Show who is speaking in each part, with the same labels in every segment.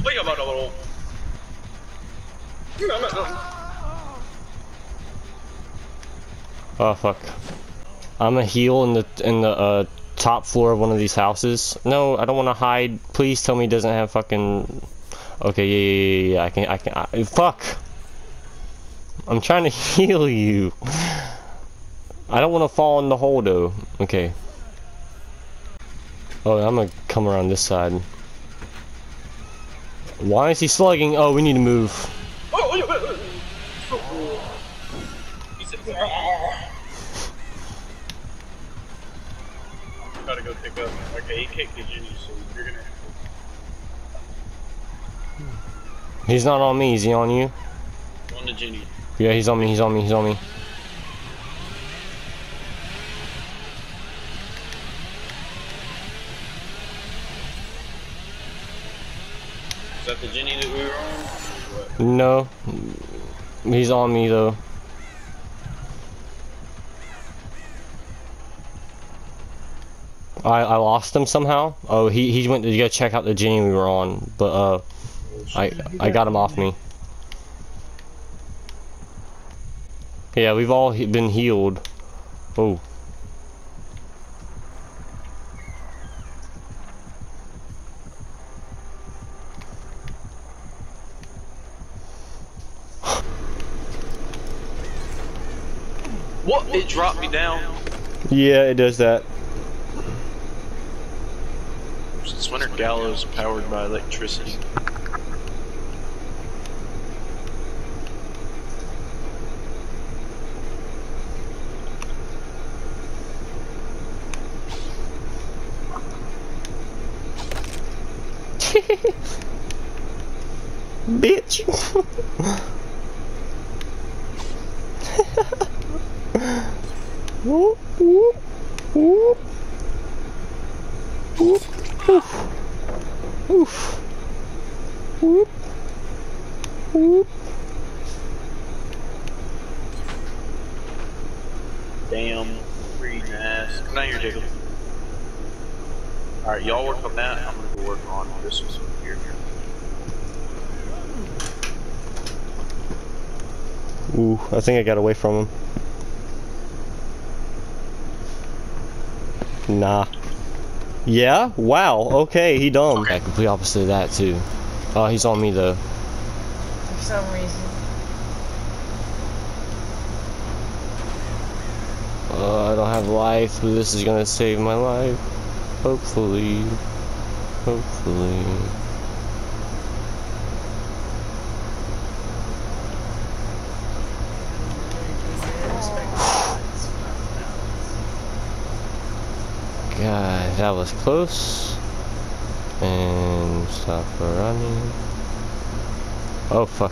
Speaker 1: Oh fuck. I'm a heal in the top floor of one of these houses. No, I don't want to hide. Please tell me it doesn't have fucking. Okay, yeah. I can. Fuck. I'm trying to heal you. I don't want to fall in the hole though. Okay. Oh, I'm gonna come around this side. Why is he slugging? Oh, we need to move.
Speaker 2: Gotta go pick up. Okay, he kicked the Ginny, so you're gonna.
Speaker 1: He's not on me. Is he on you?
Speaker 2: On the Ginny.
Speaker 1: Yeah, he's on me. He's on me. He's on me.
Speaker 2: Is that the Ginny that we were on? What?
Speaker 1: No, he's on me though. I lost him somehow. Oh, he went to go check out the Ginny we were on, but I got him off me. Yeah, we've all been healed. Oh.
Speaker 2: What? It dropped me down.
Speaker 1: Yeah, it does that.
Speaker 2: Splinter Gallows powered by electricity.
Speaker 1: Bitch. Whoop, whoop, whoop. Whoop, woof. Woof. Whoop. Whoop.
Speaker 2: Damn, free ass. Come down here, Jacob. Alright, y'all work on that. I'm gonna go work on this one here.
Speaker 1: Ooh, I think I got away from him. Nah. Yeah? Wow, okay, he dumb. Okay, complete opposite of that too. Oh, he's on me though.
Speaker 3: For some reason.
Speaker 1: I don't have life, but this is gonna save my life. Hopefully. Hopefully. God, that was close. And stop running. Oh fuck.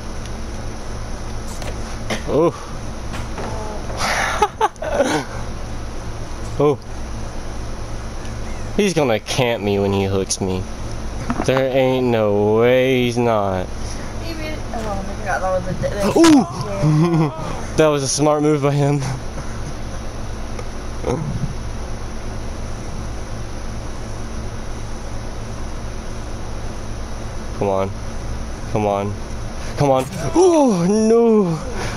Speaker 1: Oh. Oh. He's gonna camp me when he hooks me. There ain't no way he's not.
Speaker 3: Maybe. Oh, I forgot that was the.
Speaker 1: Ooh! That was a smart move by him. Come on. Come on. Come on. Oh, no.